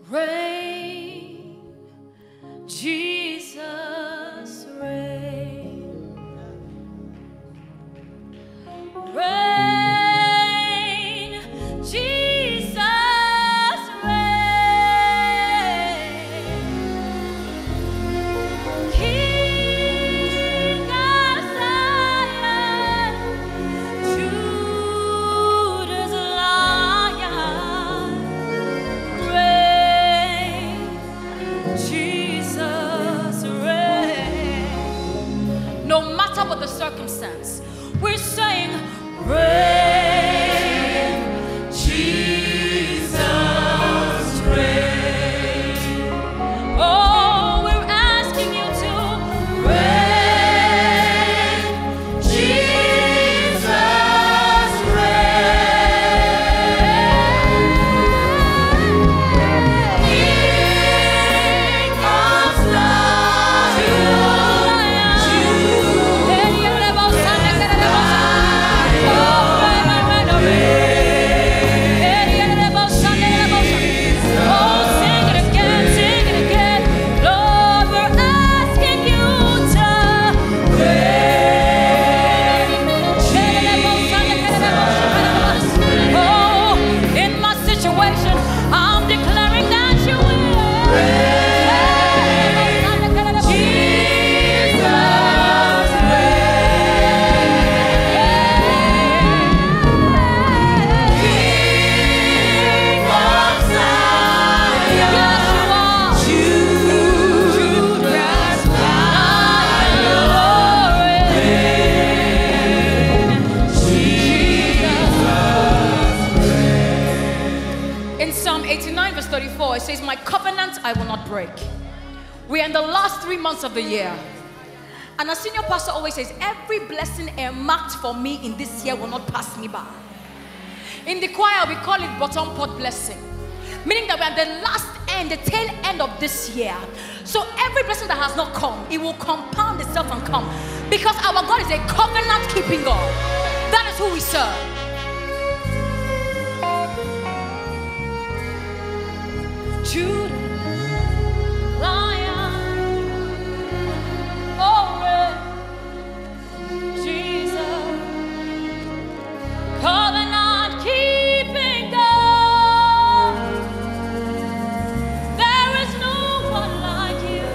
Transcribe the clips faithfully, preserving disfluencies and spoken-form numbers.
Reign, Jesus, reign. Reign, Jesus, reign. King of Zion, Judah's Lion, reign, Jesus, reign. No matter what the circumstance, we're saying, reign, Jesus, reign. Oh, we're asking you to reign, Jesus, reign. King of Zion, it says, my covenant I will not break. We are in the last three months of the year. And our senior pastor always says, every blessing earmarked for me in this year will not pass me by. In the choir, we call it bottom pot blessing. Meaning that we are at the last end, the tail end of this year. So every blessing that has not come, it will compound itself and come. Because our God is a covenant-keeping God. That is who we serve. Judah, Lion, oh, Jesus, covenant keeping God. There is no one like you.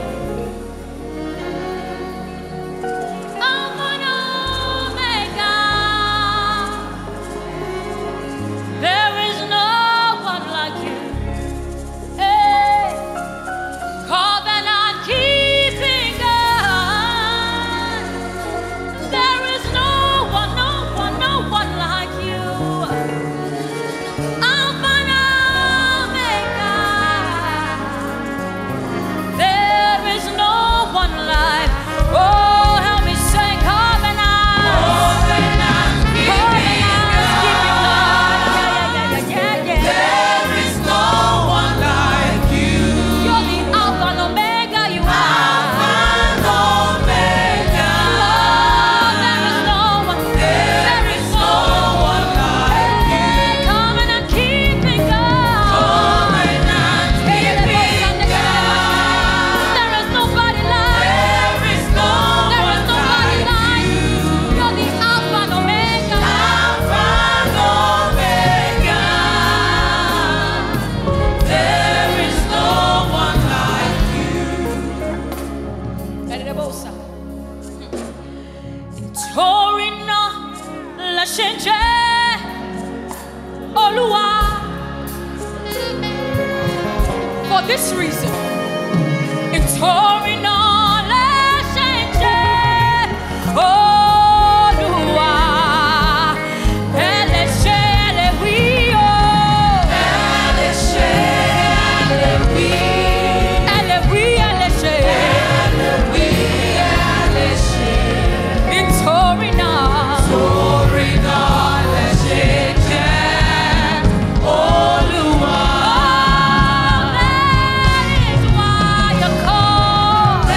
Alpha and Omega. There is no one like you. Covenant keeping God. There is no one, no one, no one like you. Alpha and Omega. There is no one like. Oh, help me sing covenant. Covenant keeping God. Yeah, yeah, yeah, yeah, yeah. There is no one like you. You're the Alpha and Omega, you are. Alpha and Omega. Oh, there is no one. There is no one like you. Covenant keeping God. Covenant keeping God. There is nobody like. There is no There is nobody like you. You're the Alpha and Omega. Alpha and Omega. There is no one like you. Erebosa. Torino la scenje Olua. For this reason, in Torino la scenje Olua. Eleshe elewio. Eleshe elewi. Elewi eleshe. Elewi eleshe. In Torino. Torino la scenje Olua. That is why you call.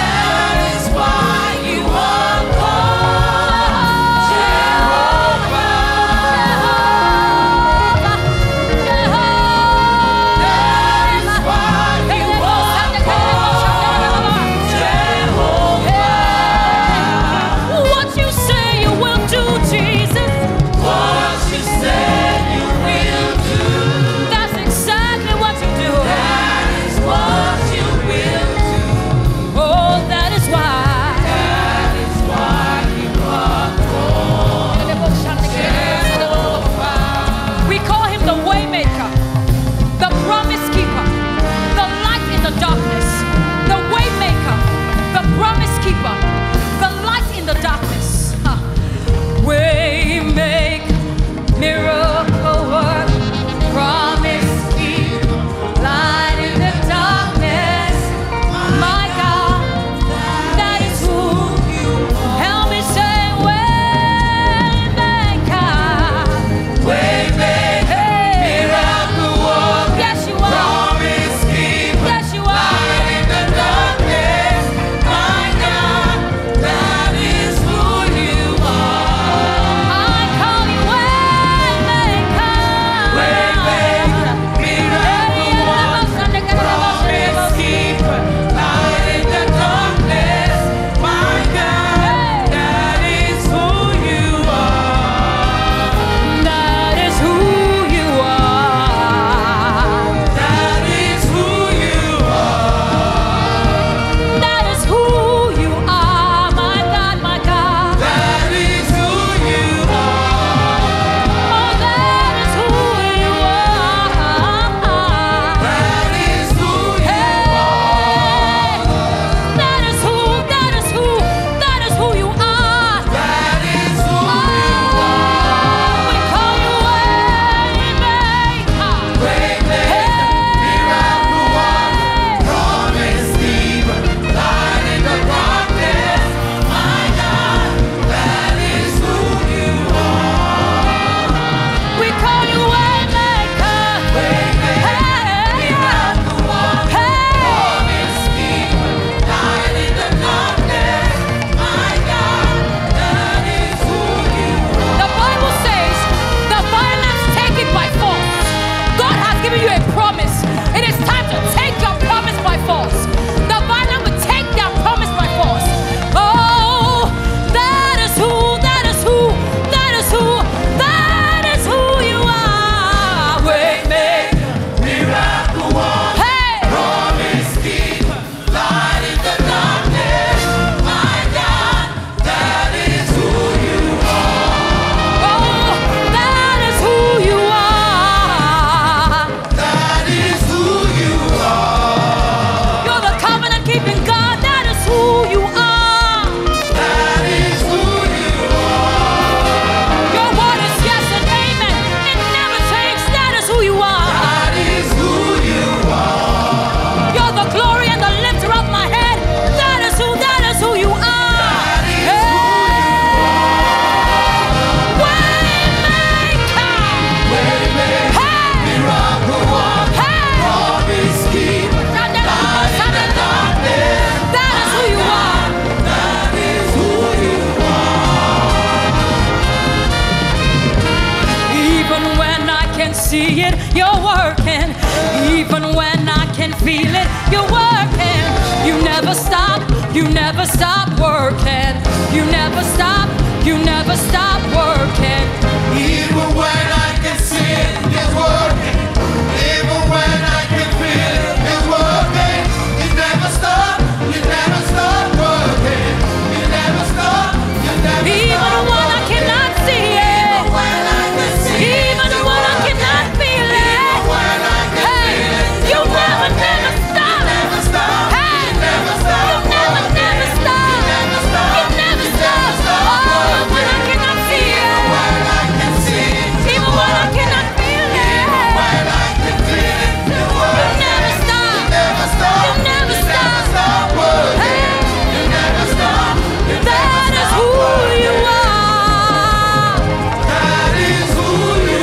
feel it. You're working. You never stop. You never stop working. You never stop. You never stop working. Even when I can see it, it's working. Even when I can feel it, it's working. You never stop. You never stop working. You never stop. You never Even stop when I working. cannot see it. Even when I can see it, Even it's when I working. cannot feel it. Even when I can Hey, feel it, it's you never, working. never stop. You never stop. Hey, You never stop you never, working. never stop. You never stop. You never You stop. never stop Oh, when I working. cannot see Even it. when I can see it, it's Even when I working. cannot feel it. Even when I can feel it, it's You working. never stop. You never stop. You never You never stop. stop working. Hey, You never stop. You never that is stop who working. you are. That is who you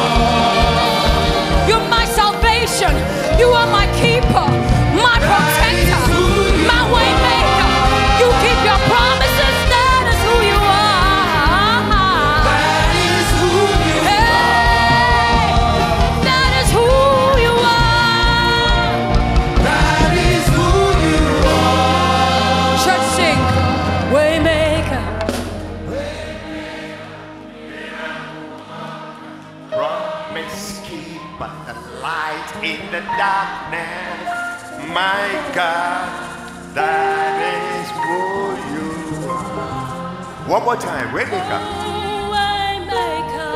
are. You're my salvation. You are my keeper, my protector, my way maker. You keep your promises. That is who you are. That is who you Hey, that is who you are. That is who you are. Church sing, way maker. Promise keeper, the light in the darkness. My God, that is who you are. One more time, Waymaker. Way maker.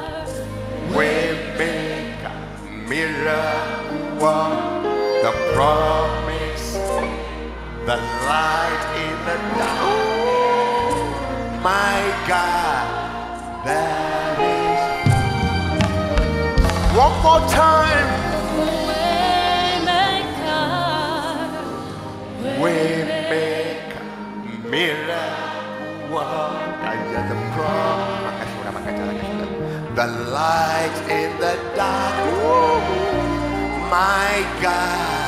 Waymaker, miracle, the promise, the light in the dark. My God, that is. One more time. Waymaker, miracle, the promise, the light in the dark. My God.